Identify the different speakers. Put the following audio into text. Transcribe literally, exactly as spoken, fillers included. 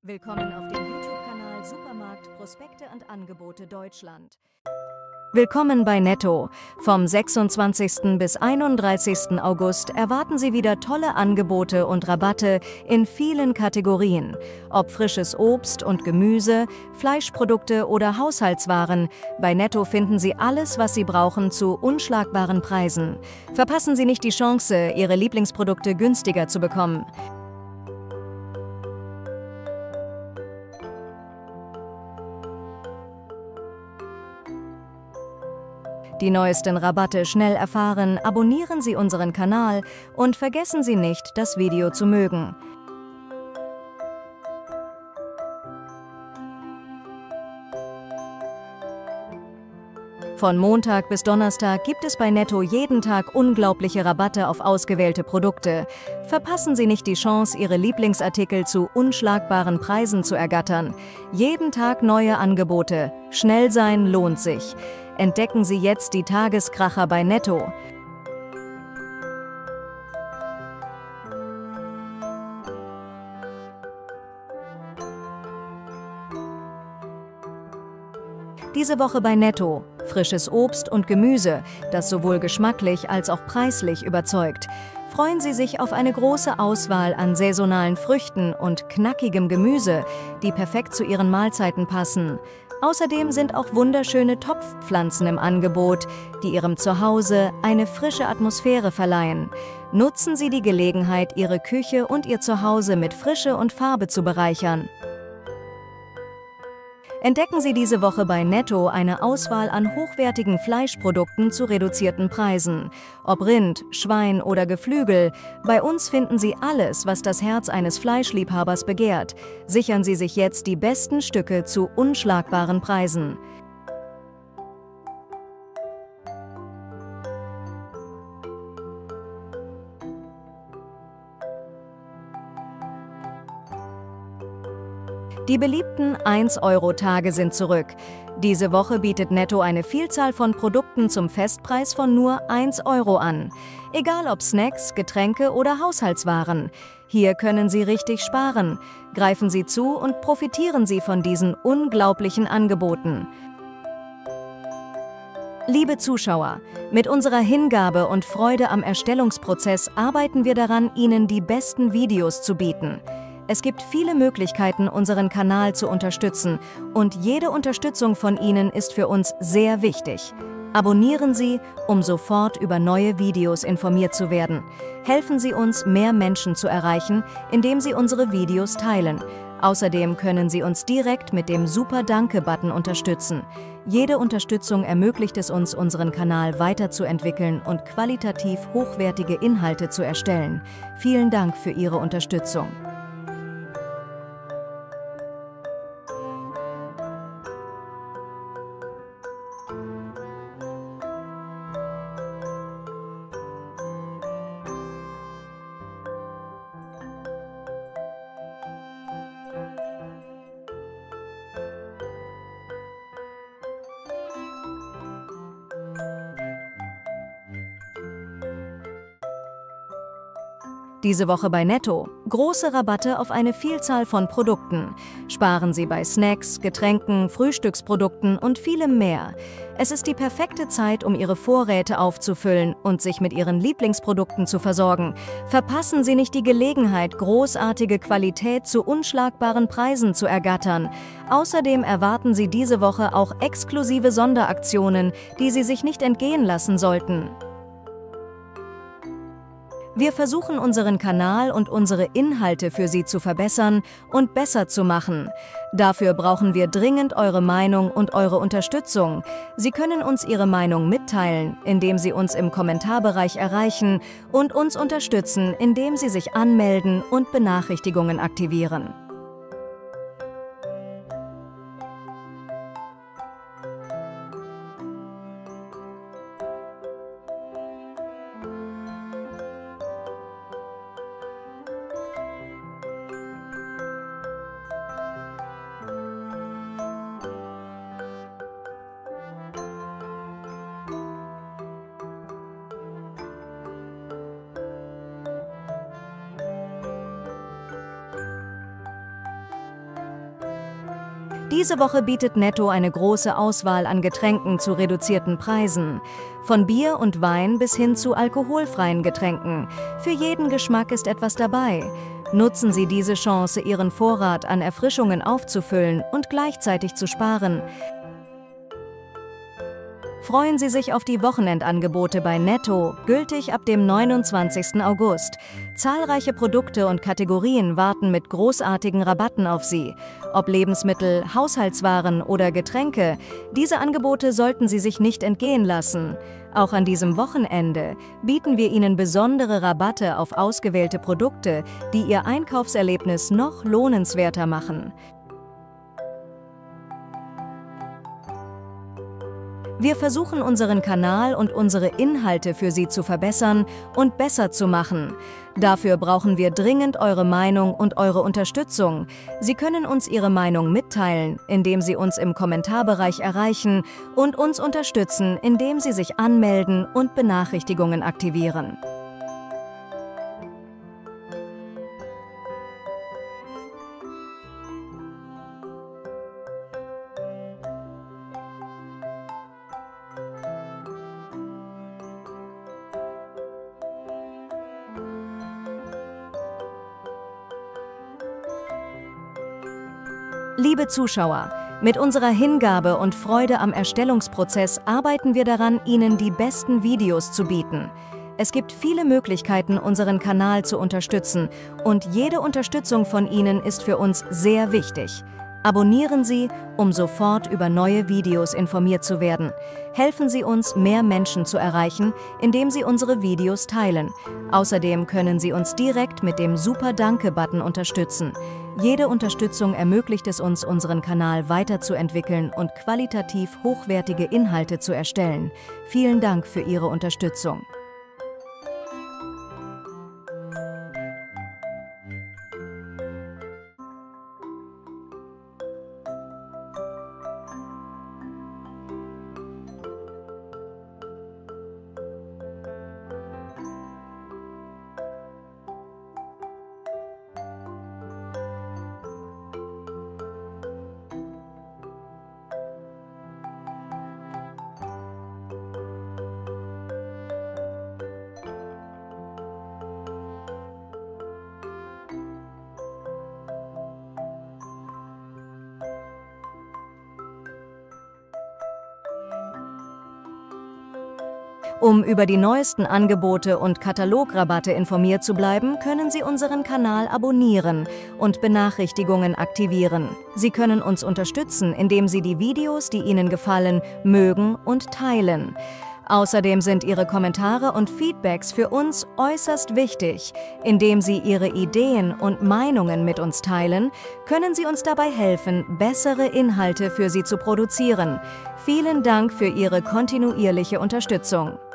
Speaker 1: Willkommen auf dem YouTube-Kanal Supermarkt Prospekte und Angebote Deutschland. Willkommen bei Netto. Vom sechsundzwanzigsten bis einunddreißigsten August erwarten Sie wieder tolle Angebote und Rabatte in vielen Kategorien. Ob frisches Obst und Gemüse, Fleischprodukte oder Haushaltswaren, bei Netto finden Sie alles, was Sie brauchen, zu unschlagbaren Preisen. Verpassen Sie nicht die Chance, Ihre Lieblingsprodukte günstiger zu bekommen. Die neuesten Rabatte schnell erfahren, abonnieren Sie unseren Kanal und vergessen Sie nicht, das Video zu mögen. Von Montag bis Donnerstag gibt es bei Netto jeden Tag unglaubliche Rabatte auf ausgewählte Produkte. Verpassen Sie nicht die Chance, Ihre Lieblingsartikel zu unschlagbaren Preisen zu ergattern. Jeden Tag neue Angebote. Schnell sein lohnt sich. Entdecken Sie jetzt die Tageskracher bei Netto. Diese Woche bei Netto. Frisches Obst und Gemüse, das sowohl geschmacklich als auch preislich überzeugt. Freuen Sie sich auf eine große Auswahl an saisonalen Früchten und knackigem Gemüse, die perfekt zu Ihren Mahlzeiten passen. Außerdem sind auch wunderschöne Topfpflanzen im Angebot, die Ihrem Zuhause eine frische Atmosphäre verleihen. Nutzen Sie die Gelegenheit, Ihre Küche und Ihr Zuhause mit Frische und Farbe zu bereichern. Entdecken Sie diese Woche bei Netto eine Auswahl an hochwertigen Fleischprodukten zu reduzierten Preisen. Ob Rind, Schwein oder Geflügel, bei uns finden Sie alles, was das Herz eines Fleischliebhabers begehrt. Sichern Sie sich jetzt die besten Stücke zu unschlagbaren Preisen. Die beliebten eins Euro Tage sind zurück. Diese Woche bietet Netto eine Vielzahl von Produkten zum Festpreis von nur eins Euro an. Egal ob Snacks, Getränke oder Haushaltswaren. Hier können Sie richtig sparen. Greifen Sie zu und profitieren Sie von diesen unglaublichen Angeboten. Liebe Zuschauer, mit unserer Hingabe und Freude am Erstellungsprozess arbeiten wir daran, Ihnen die besten Videos zu bieten. Es gibt viele Möglichkeiten, unseren Kanal zu unterstützen, und jede Unterstützung von Ihnen ist für uns sehr wichtig. Abonnieren Sie, um sofort über neue Videos informiert zu werden. Helfen Sie uns, mehr Menschen zu erreichen, indem Sie unsere Videos teilen. Außerdem können Sie uns direkt mit dem Super-Danke-Button unterstützen. Jede Unterstützung ermöglicht es uns, unseren Kanal weiterzuentwickeln und qualitativ hochwertige Inhalte zu erstellen. Vielen Dank für Ihre Unterstützung. Diese Woche bei Netto. Große Rabatte auf eine Vielzahl von Produkten. Sparen Sie bei Snacks, Getränken, Frühstücksprodukten und vielem mehr. Es ist die perfekte Zeit, um Ihre Vorräte aufzufüllen und sich mit Ihren Lieblingsprodukten zu versorgen. Verpassen Sie nicht die Gelegenheit, großartige Qualität zu unschlagbaren Preisen zu ergattern. Außerdem erwarten Sie diese Woche auch exklusive Sonderaktionen, die Sie sich nicht entgehen lassen sollten. Wir versuchen, unseren Kanal und unsere Inhalte für Sie zu verbessern und besser zu machen. Dafür brauchen wir dringend eure Meinung und eure Unterstützung. Sie können uns Ihre Meinung mitteilen, indem Sie uns im Kommentarbereich erreichen, und uns unterstützen, indem Sie sich anmelden und Benachrichtigungen aktivieren. Diese Woche bietet Netto eine große Auswahl an Getränken zu reduzierten Preisen. Von Bier und Wein bis hin zu alkoholfreien Getränken. Für jeden Geschmack ist etwas dabei. Nutzen Sie diese Chance, Ihren Vorrat an Erfrischungen aufzufüllen und gleichzeitig zu sparen. Freuen Sie sich auf die Wochenendangebote bei Netto, gültig ab dem neunundzwanzigsten August. Zahlreiche Produkte und Kategorien warten mit großartigen Rabatten auf Sie. Ob Lebensmittel, Haushaltswaren oder Getränke, diese Angebote sollten Sie sich nicht entgehen lassen. Auch an diesem Wochenende bieten wir Ihnen besondere Rabatte auf ausgewählte Produkte, die Ihr Einkaufserlebnis noch lohnenswerter machen. Wir versuchen unseren Kanal und unsere Inhalte für Sie zu verbessern und besser zu machen. Dafür brauchen wir dringend eure Meinung und eure Unterstützung. Sie können uns Ihre Meinung mitteilen, indem Sie uns im Kommentarbereich erreichen und uns unterstützen, indem Sie sich anmelden und Benachrichtigungen aktivieren. Liebe Zuschauer, mit unserer Hingabe und Freude am Erstellungsprozess arbeiten wir daran, Ihnen die besten Videos zu bieten. Es gibt viele Möglichkeiten, unseren Kanal zu unterstützen, und jede Unterstützung von Ihnen ist für uns sehr wichtig. Abonnieren Sie, um sofort über neue Videos informiert zu werden. Helfen Sie uns, mehr Menschen zu erreichen, indem Sie unsere Videos teilen. Außerdem können Sie uns direkt mit dem Super-Danke-Button unterstützen. Jede Unterstützung ermöglicht es uns, unseren Kanal weiterzuentwickeln und qualitativ hochwertige Inhalte zu erstellen. Vielen Dank für Ihre Unterstützung. Um über die neuesten Angebote und Katalograbatte informiert zu bleiben, können Sie unseren Kanal abonnieren und Benachrichtigungen aktivieren. Sie können uns unterstützen, indem Sie die Videos, die Ihnen gefallen, mögen und teilen. Außerdem sind Ihre Kommentare und Feedbacks für uns äußerst wichtig. Indem Sie Ihre Ideen und Meinungen mit uns teilen, können Sie uns dabei helfen, bessere Inhalte für Sie zu produzieren. Vielen Dank für Ihre kontinuierliche Unterstützung.